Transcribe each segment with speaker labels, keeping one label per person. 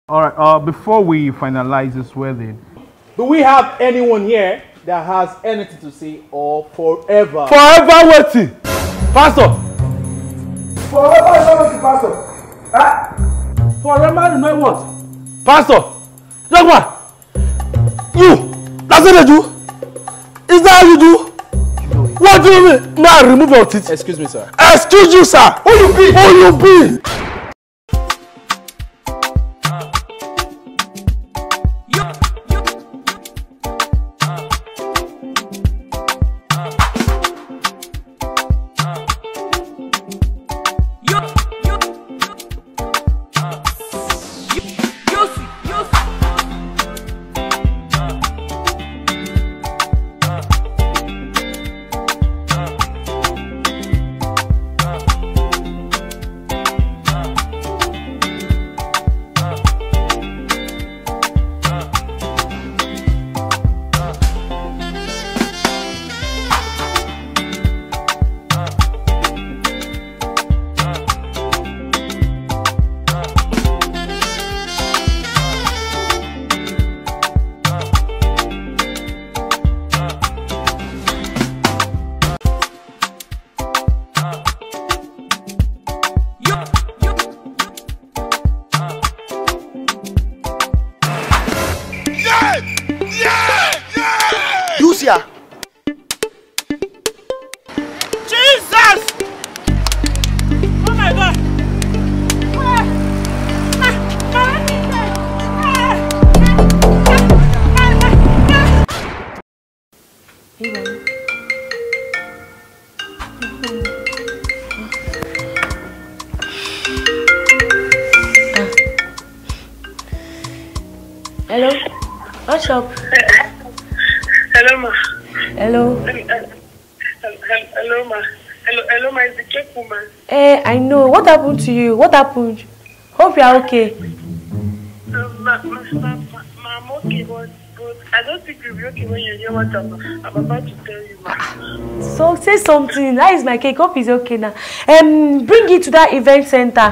Speaker 1: All right. Before we finalize this wedding,
Speaker 2: do we have anyone here that has anything to say or forever?
Speaker 3: Forever waiting, Pastor.
Speaker 2: Forever waiting, Pastor. Huh?
Speaker 3: Forever remain what? Pastor. Young man. You. That's what they do. Is that how you do? What do you mean? Now remove your teeth.
Speaker 2: Excuse me, sir.
Speaker 3: Excuse you, sir. Who you be? Who you be?
Speaker 4: Lucia!
Speaker 3: Jesus! Oh my God!
Speaker 5: Hello? What's up?
Speaker 6: Hello, ma.
Speaker 5: Hello?
Speaker 6: Hello, ma. Hello, ma. It's the cake woman.
Speaker 5: I know. What happened to you? What happened? Hope you are okay.
Speaker 6: I'm okay, but I don't think you'll be okay when you hear what I'm about to tell you, ma.
Speaker 5: So say something. That is my cake. Hope is okay now. Bring it to that event center.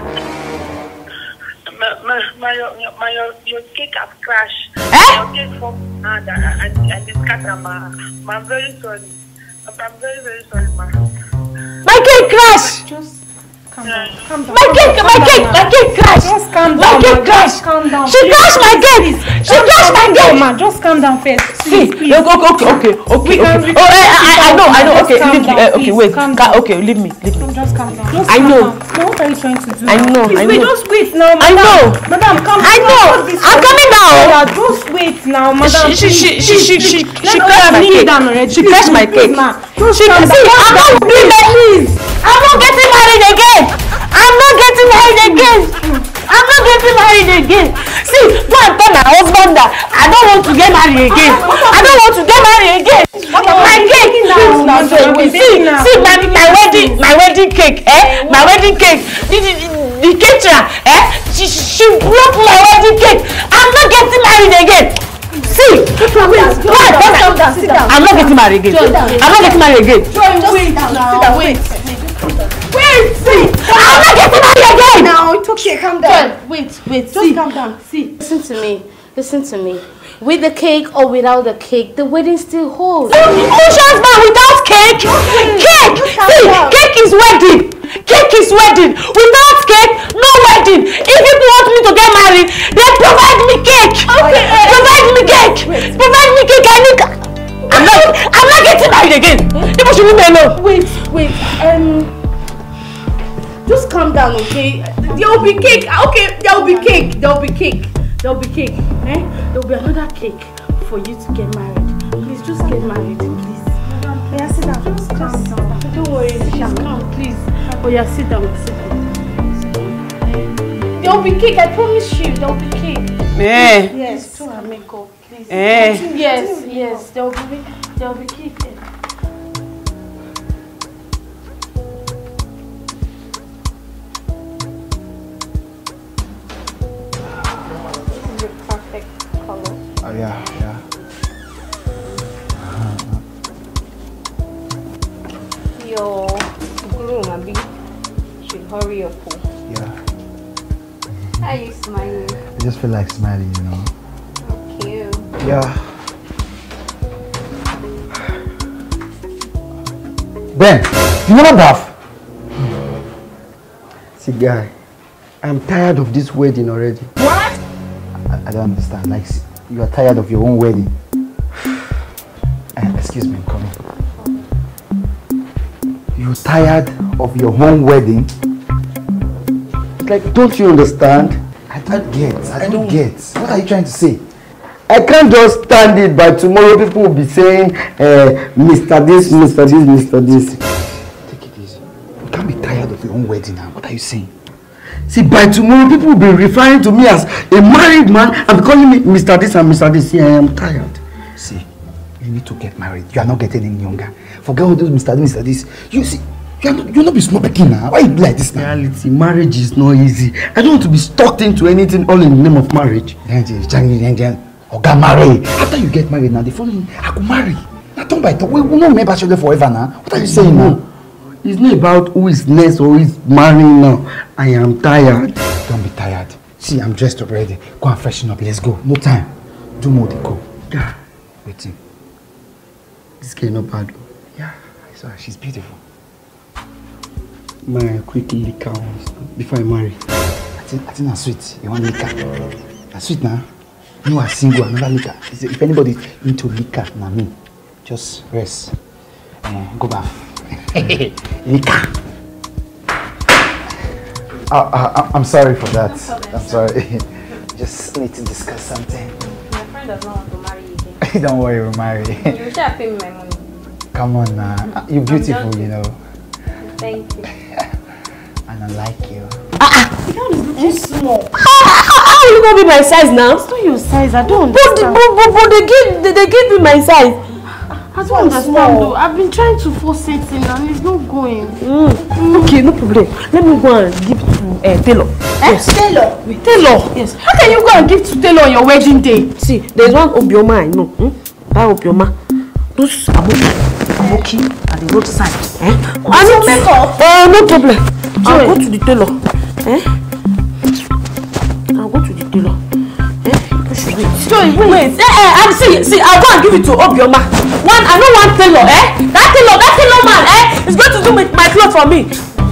Speaker 6: Your cake has crashed. Your cake from and it's scattered, ma. I'm very sorry. I'm very, very sorry, ma.
Speaker 5: My cake crashed!
Speaker 7: Just calm down. Calm down.
Speaker 5: My cake crashed!
Speaker 7: Just calm down.
Speaker 5: My cake crashed!
Speaker 7: Calm down.
Speaker 5: She crashed my cake! She crashed my cake!
Speaker 7: Ma, just calm down first.
Speaker 5: See,
Speaker 7: please.
Speaker 5: okay. I know. Okay, leave me. Okay, wait. Okay, leave me.
Speaker 7: Just calm down.
Speaker 5: I know.
Speaker 7: Now, what are you trying to do?
Speaker 5: I know.
Speaker 7: Wait, just wait now,
Speaker 5: I
Speaker 7: madam.
Speaker 5: know.
Speaker 7: Madam, come.
Speaker 5: I know. I'm coming down.
Speaker 7: Yeah, just wait now, madam.
Speaker 5: She
Speaker 7: Let
Speaker 5: crashed my cake. She crashed my cake.
Speaker 7: See,
Speaker 5: I'm not doing that. I'm not getting married again. I'm not getting married again. See, go and tell my husband that I don't want to get married again. My cake. See, my wedding cake. My wedding cake. The caterer. She broke my wedding cake. I'm not getting married again. See, I'm not getting married again.
Speaker 7: Wait.
Speaker 5: I'm not getting married again.
Speaker 7: See,
Speaker 5: I'm not getting married again.
Speaker 7: now, it's okay, calm down.
Speaker 8: Wait,
Speaker 7: Just calm down. See.
Speaker 8: Listen to me. With the cake or without the cake, the wedding still holds.
Speaker 5: Who shows man without cake? Cake! See, cake is wedding. Without cake, no wedding. If people want me to get married, then provide me cake. Provide me cake. I'm not getting married again. People should leave me alone.
Speaker 8: Wait. Just calm down, okay? There will be cake. Okay, there will be cake. There will be another cake for you to get married. Please, just get married, please.
Speaker 7: Yeah, sit down. Just calm down.
Speaker 8: Don't worry, she's calm, please. Oh yeah, sit down. There will be cake. I promise you, there will be cake. Yes. Do her makeup, please. Yes. There will be cake.
Speaker 1: Yeah.
Speaker 9: Your groom, Abi, should hurry up.
Speaker 1: Yeah.
Speaker 9: I
Speaker 8: Why are you smiling?
Speaker 4: I just feel like smiling, you know.
Speaker 8: Okay.
Speaker 4: Yeah. Ben, you never bath?
Speaker 9: See, guy, I'm tired of this wedding already.
Speaker 4: What? I don't understand. Like, you are tired of your own wedding. Excuse me, I'm coming. You're tired of your own wedding?
Speaker 9: Like, don't you understand?
Speaker 4: I don't get. What are you trying to say?
Speaker 9: I can't just stand it. By tomorrow, people will be saying, Mr. This, Mr. This, Mr. This.
Speaker 4: Take it easy. You can't be tired of your own wedding now. What are you saying?
Speaker 9: See, by tomorrow, people will be referring to me as a married man and calling me Mr. This and Mr. This. See, I am tired.
Speaker 4: See, you need to get married. You are not getting any younger. Forget all those Mr. This, Mr. This. You see, you're not be small picking now. Why you do like this now?
Speaker 9: Reality, marriage is not easy. I don't want to be stuck into anything all in the name of marriage.
Speaker 4: Oga marry. After you get married now, the following, I could marry. Now turn by turn. We will not make bachelor forever now. What are you saying now?
Speaker 9: It's not about who is next or who is marrying now. I am tired.
Speaker 4: Don't be tired. See, I'm dressed up already. Go and freshen up. Let's go. No time. Do more to go.
Speaker 9: Yeah.
Speaker 4: Waiting.
Speaker 9: This girl not bad.
Speaker 4: Yeah, I saw her. She's beautiful.
Speaker 9: My quickly liquor before I marry.
Speaker 4: I think that's sweet. You want liquor? That's sweet now. You are single, another liquor. If anybody into liquor, now me. Just rest. Go bath. Liquor. I'm sorry for that. I'm sorry. Just need to discuss something.
Speaker 8: My friend does not want to marry you again.
Speaker 4: Don't worry, we'll marry.
Speaker 8: You should have paid me my money.
Speaker 4: Come on now. You're beautiful, you know.
Speaker 8: Thank you.
Speaker 4: And I like you.
Speaker 5: It's small. How are you gonna be my size now?
Speaker 7: It's not your size. I don't understand.
Speaker 5: But they give me my size.
Speaker 7: I don't understand though. I've been trying to force it in and it's not going.
Speaker 5: Okay, no problem. Let me go and give to Taylor.
Speaker 7: Yes. Taylor?
Speaker 5: Yes.
Speaker 7: How can you go and give to Taylor on your wedding day?
Speaker 5: See, there's one Obioma I know. That Obioma. Those Aboki at the roadside. I need to make up. No problem. I'll go to the tailor. I'll go to the tailor. Wait. See, I'll go and give it to Obioma. I know one tailor, That tailor man, is going to do my clothes for me.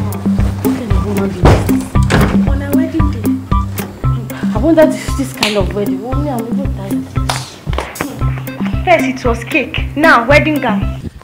Speaker 7: On a wedding day.
Speaker 5: I wonder this kind of wedding. I'm even tired.
Speaker 7: First it was cake. Now wedding gown.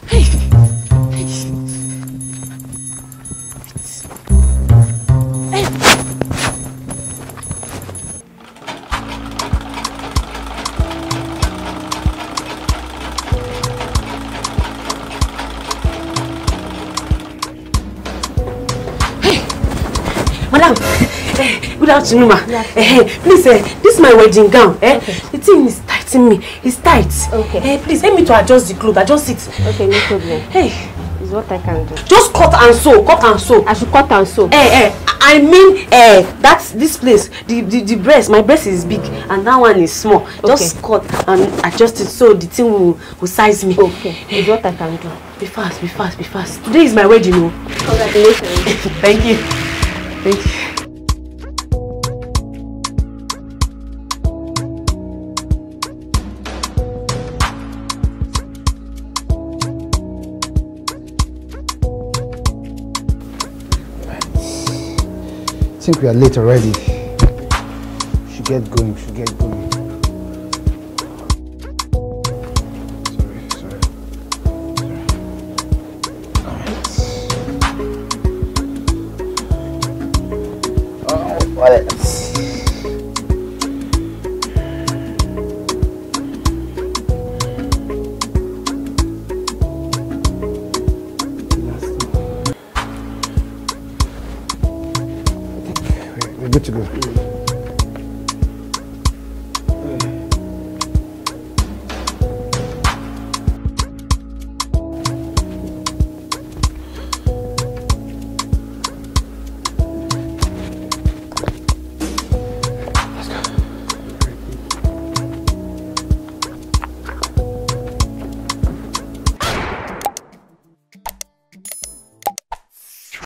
Speaker 5: Madam, good afternoon, ma. Please, this is my wedding gown. Okay. The thing is tightening me. It's tight.
Speaker 8: Okay.
Speaker 5: Please help me to adjust the clothes. Adjust it.
Speaker 8: Okay, no problem.
Speaker 5: Hey,
Speaker 8: is what I can do.
Speaker 5: just cut and sew. Cut and sew.
Speaker 8: I should cut and sew.
Speaker 5: I mean, that's this place. The breast. My breast is big, and that one is small. Just cut and adjust it so the thing will size me.
Speaker 8: Okay. Is what I can do.
Speaker 5: Be fast. Today is my wedding, oh.
Speaker 8: Congratulations.
Speaker 5: Thank you. Thank you.
Speaker 4: I think we are late already. Should get going. Sorry. Alright. We're good to go.